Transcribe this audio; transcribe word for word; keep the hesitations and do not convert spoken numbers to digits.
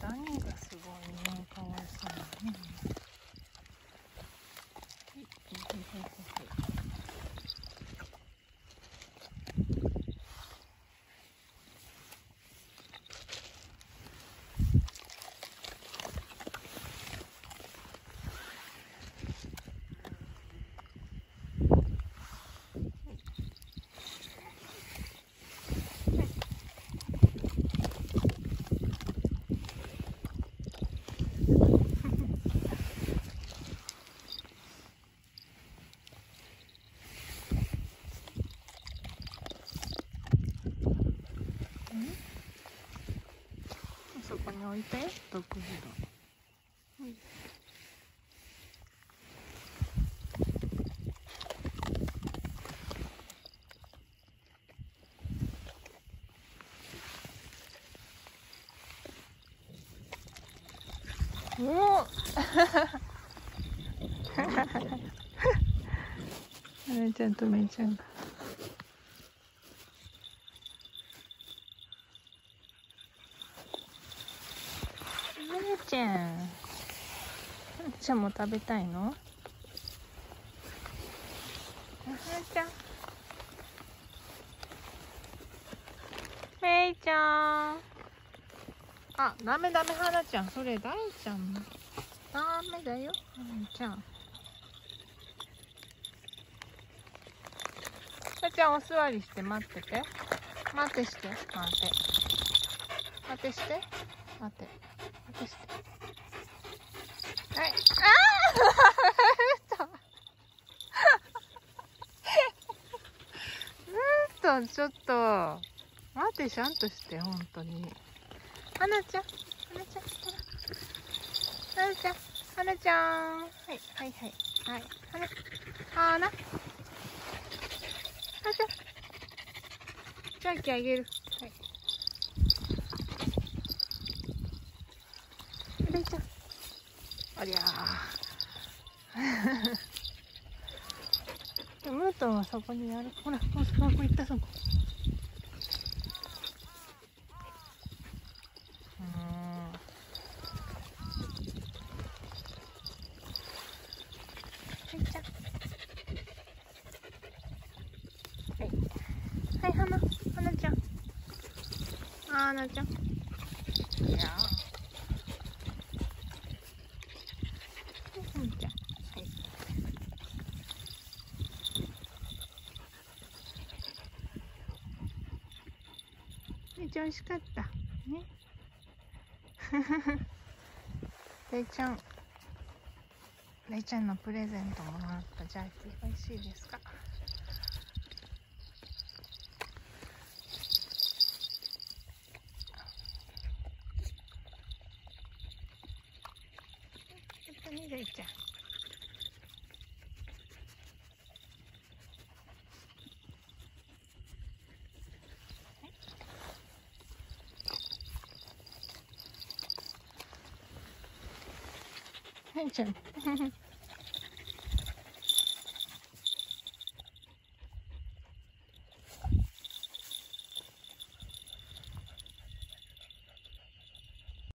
何がすごいね、かわいそうなね。はいはいはいはいそこに置いて、ドッグフード。うん、おおめいちゃんとめいちゃんが。めいちゃん。めいちゃんも食べたいの？めいちゃん。めいちゃん。あ、ダメダメ、はなちゃん。それ大ちゃんも。ダメだよ、はなちゃん。はなちゃん、お座りして待ってて。待ってして。待って。待ってして。待って。待ってして。はい。ああずっと、ちょっと。待って、ちゃんとして、本当に。はなちゃん。はなちゃん。はなちゃん。はなちゃん。はい、はい、はい。はい。はな。はな。はなちゃん。チャーキあげる。はい。れいちゃん。ありゃー。ムートンはそこにやる。ほら、もうそこ行った、そこ。はい、はな、はなちゃん。あーなちゃん。いやー。はなちゃん。はい。めっちゃ美味しかった。ね。れいちゃん。れいちゃんのプレゼントもらったジャーキー美味しいですか？ね、れいちゃん。はい、ちゃん。